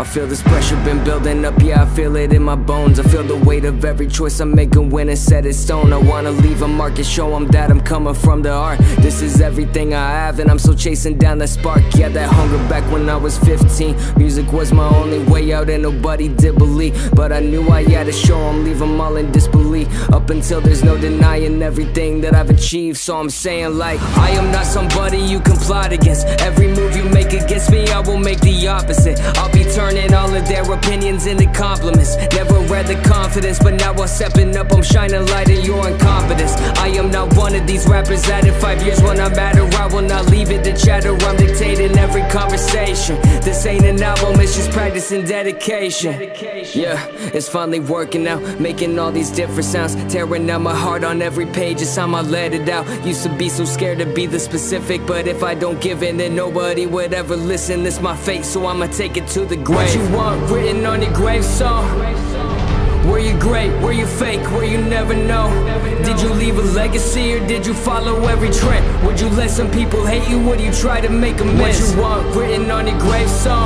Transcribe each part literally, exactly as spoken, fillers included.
I feel this pressure been building up, yeah, I feel it in my bones. I feel the weight of every choice I'm making when it's set in stone. I wanna leave a mark and show them that I'm coming from the heart. This is everything I have and I'm still chasing down that spark. Yeah, that hunger back when I was fifteen. Music was my only way out and nobody did believe, but I knew I had to show them, leave them all in disbelief. Up until there's no denying everything that I've achieved. So I'm saying like, I am not somebody you can plot against. Every move you make against me, I will make the opposite. I'll be turning all of their opinions into compliments. Never read the confidence, but now I'm stepping up, I'm shining light in your incompetence. I am not one of these rappers that in five years when I'm at her, I will not leave it to chatter. I'm dictating every conversation. This ain't an album, it's just practice and dedication. Yeah, it's finally working out, making all these different sounds, tearing out my heart on every page. It's time I let it out. Used to be so scared to be the specific, but if I don't give in, then nobody would ever listen. It's my fate, so I'ma take it to the grave. What you want written on your gravestone? Were you great? Were you fake? Were you never know? Did you leave a legacy or did you follow every trend? Would you let some people hate you? Would you try to make amends? What you want written on your gravestone?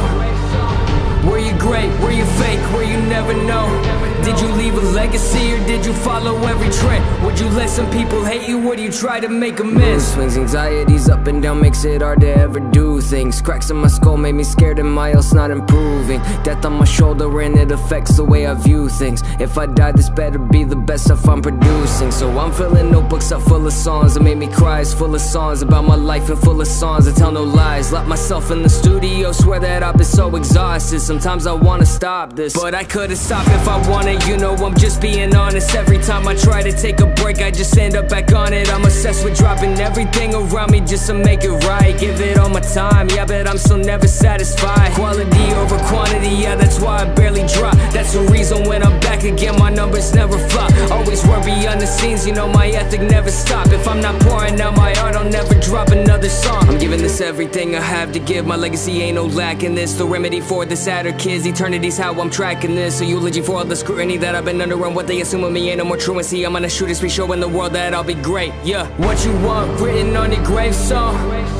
Were you great? Were you fake? Were you never know? Did you leave a legacy or did you follow every trend? Would you let some people hate you? Would you try to make amends? Mood swings, anxieties up and down makes it hard to ever do things. Cracks in my skull made me scared and my health's not improving. Death on my shoulder and it affects the way I view things. If I die, this better be the best stuff I'm producing. So I'm filling notebooks up full of songs that made me cry. It's full of songs about my life and full of songs that tell no lies. Lock myself in the studio, swear that I've been so exhausted. Sometimes I wanna stop this, but I couldn't stop if I wanted. You know I'm just being honest. Every time I try to take a break, I just end up back on it. I'm obsessed with dropping everything around me just to make it right. Give it all my time, yeah, but I'm still never satisfied. Quality over quantity, yeah, that's why I barely drop. That's the reason when I'm back again, my numbers never flop. Always work behind the scenes, you know my ethic never stop. If I'm not pouring out my art, I'll never drop another song. I'm giving this everything I have to give. My legacy ain't no lack in this. The remedy for the sadder kids, eternity's how I'm tracking this. A eulogy for all the scrutiny that I've been under and what they assume of me ain't no more truancy. I'm gonna shoot a speech showing the world that I'll be great. Yeah, what you want written on your gravestone?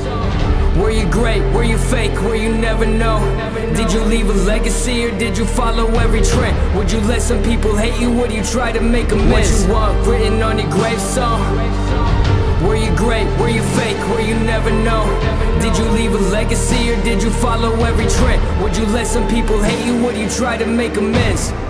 Were you great? Were you fake? Were you never know? Did you leave a legacy or did you follow every trend? Would you let some people hate you? Would you try to make amends? What you want written on your gravestone? Were you great? Were you fake? Were you never know? Did you leave a legacy or did you follow every trend? Would you let some people hate you? Would you try to make amends?